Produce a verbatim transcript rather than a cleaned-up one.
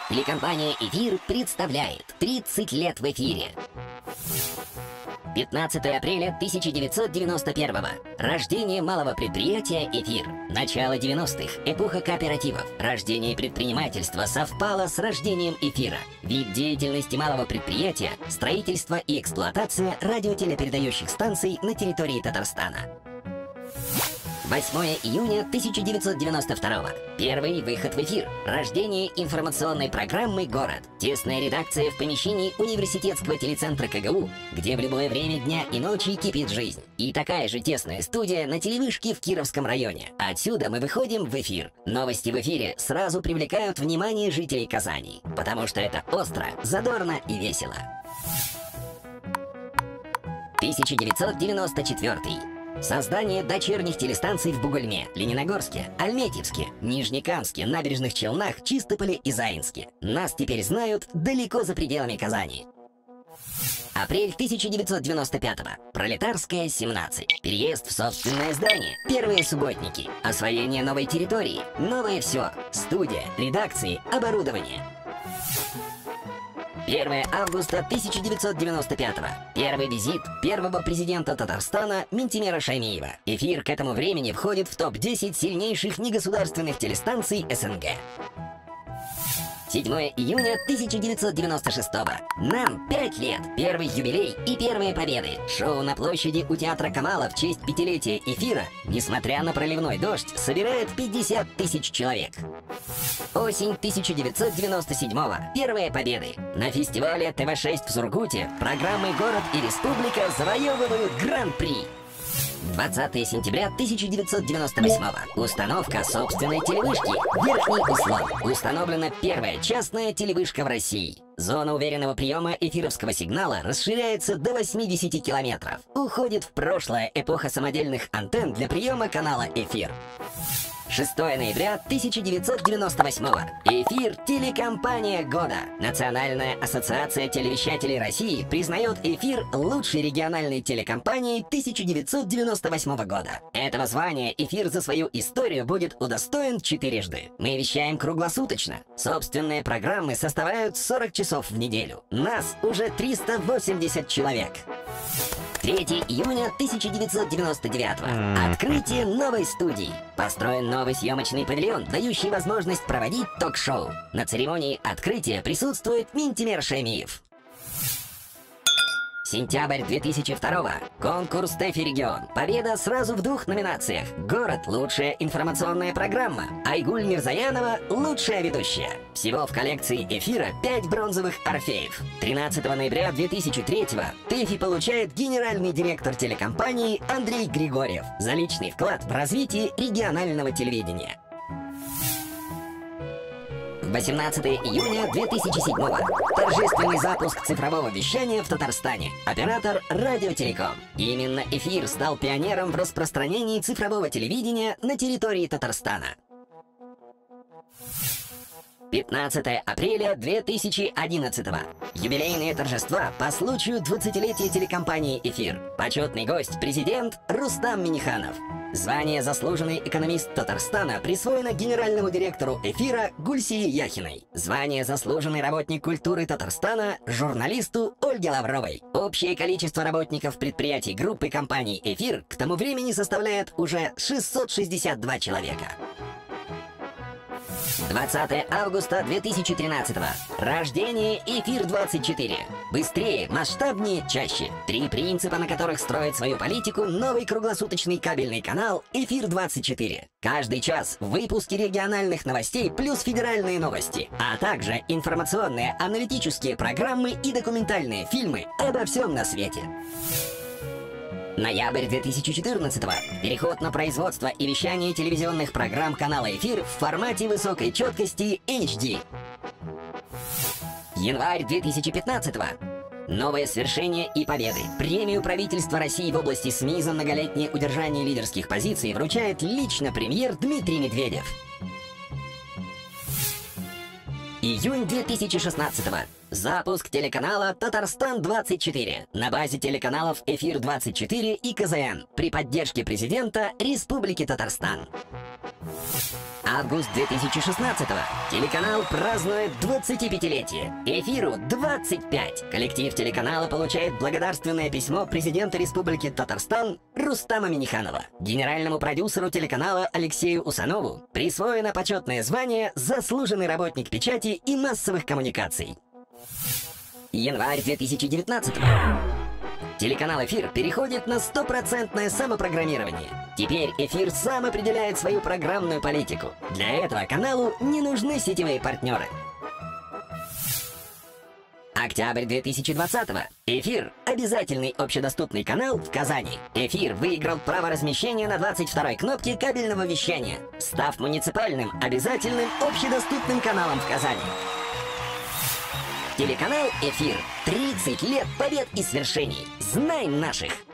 Телекомпания «Эфир» представляет тридцать лет в эфире. пятнадцатое апреля тысяча девятьсот девяносто первого. Рождение малого предприятия «Эфир». Начало девяностых. Эпоха кооперативов. Рождение предпринимательства совпало с рождением «Эфира». Вид деятельности малого предприятия – строительство и эксплуатация радиотелепередающих станций на территории Татарстана. восьмое июня тысяча девятьсот девяносто второго. Первый выход в эфир. Рождение информационной программы «Город». Тесная редакция в помещении университетского телецентра ка гэ у, где в любое время дня и ночи кипит жизнь. И такая же тесная студия на телевышке в Кировском районе. Отсюда мы выходим в эфир. Новости в эфире сразу привлекают внимание жителей Казани, потому что это остро, задорно и весело. тысяча девятьсот девяносто четвёртый. Создание дочерних телестанций в Бугульме, Лениногорске, Альметьевске, Нижнекамске, Набережных Челнах, Чистополе и Заинске. Нас теперь знают далеко за пределами Казани. Апрель тысяча девятьсот девяносто пятого. Пролетарская, семнадцать. Переезд в собственное здание. Первые субботники. Освоение новой территории. Новое все. Студия, редакции, оборудование. первое августа тысяча девятьсот девяносто пятого. Первый визит первого президента Татарстана Минтимера Шаймиева. Эфир к этому времени входит в топ десять сильнейших негосударственных телестанций эс эн гэ. седьмое июня тысяча девятьсот девяносто шестого. Нам пять лет. Первый юбилей и первые победы. Шоу на площади у театра Камала в честь пятилетия эфира, несмотря на проливной дождь, собирает пятьдесят тысяч человек. Осень тысяча девятьсот девяносто седьмого. Первые победы. На фестивале тэ вэ шесть в Сургуте программы «Город» и «Республика» завоевывают гран-при. двадцатое сентября тысяча девятьсот девяносто восьмого. Установка собственной телевышки «Верхний Услон». Установлена первая частная телевышка в России. Зона уверенного приема эфировского сигнала расширяется до восьмидесяти километров. Уходит в прошлое эпоха самодельных антенн для приема канала «Эфир». шестое ноября тысяча девятьсот девяносто восьмого. Эфир «Телекомпания года». Национальная ассоциация телевещателей России признает «Эфир» лучшей региональной телекомпанией тысяча девятьсот девяносто восьмого года. Этого звания «Эфир» за свою историю будет удостоен четырежды. Мы вещаем круглосуточно. Собственные программы составляют сорок часов в неделю. Нас уже триста восемьдесят человек. третьего июня тысяча девятьсот девяносто девятого. Открытие новой студии. Построен новый съемочный павильон, дающий возможность проводить ток-шоу. На церемонии открытия присутствует Минтимер Шаймиев. Сентябрь две тысячи второго. Конкурс ТЭФИ регион. Победа сразу в двух номинациях. Город – лучшая информационная программа. Айгуль Мирзаянова – лучшая ведущая. Всего в коллекции эфира пять бронзовых орфеев. тринадцатого ноября две тысячи третьего. ТЭФИ получает генеральный директор телекомпании Андрей Григорьев за личный вклад в развитие регионального телевидения. восемнадцатое июня две тысячи седьмого. Торжественный запуск цифрового вещания в Татарстане. Оператор Радиотелеком. Именно «Эфир» стал пионером в распространении цифрового телевидения на территории Татарстана. пятнадцатое апреля две тысячи одиннадцатого. Юбилейные торжества по случаю двадцатилетия телекомпании «Эфир». Почетный гость – президент Рустам Минниханов. Звание «Заслуженный экономист Татарстана» присвоено генеральному директору «Эфира» Гульсии Яхиной. Звание «Заслуженный работник культуры Татарстана» журналисту Ольге Лавровой. Общее количество работников предприятий группы компаний «Эфир» к тому времени составляет уже шестьсот шестьдесят два человека. двадцатое августа две тысячи тринадцатого. Рождение «Эфир двадцать четыре». Быстрее, масштабнее, чаще. Три принципа, на которых строит свою политику новый круглосуточный кабельный канал «Эфир двадцать четыре». Каждый час выпуски региональных новостей плюс федеральные новости, а также информационные аналитические программы и документальные фильмы обо всем на свете. Ноябрь две тысячи четырнадцатого. Переход на производство и вещание телевизионных программ канала «Эфир» в формате высокой четкости эйч ди. Январь две тысячи пятнадцатого. Новое свершение и победы. Премию правительства России в области СМИ за многолетнее удержание лидерских позиций вручает лично премьер Дмитрий Медведев. Июнь две тысячи шестнадцатого. Запуск телеканала «Татарстан двадцать четыре» на базе телеканалов «Эфир двадцать четыре» и ка зэ эн при поддержке президента Республики Татарстан. Август две тысячи шестнадцатого. Телеканал празднует двадцатипятилетие. Эфиру двадцать пять. Коллектив телеканала получает благодарственное письмо президента Республики Татарстан Рустама Минниханова. Генеральному продюсеру телеканала Алексею Усанову присвоено почетное звание «Заслуженный работник печати и массовых коммуникаций». Январь две тысячи девятнадцатого. Телеканал «Эфир» переходит на стопроцентное самопрограммирование. Теперь «Эфир» сам определяет свою программную политику. Для этого каналу не нужны сетевые партнеры. Октябрь две тысячи двадцатого. «Эфир» — обязательный общедоступный канал в Казани. «Эфир» выиграл право размещения на двадцать второй кнопке кабельного вещания, став муниципальным обязательным общедоступным каналом в Казани. Телеканал «Эфир». тридцать лет побед и свершений. Знай наших!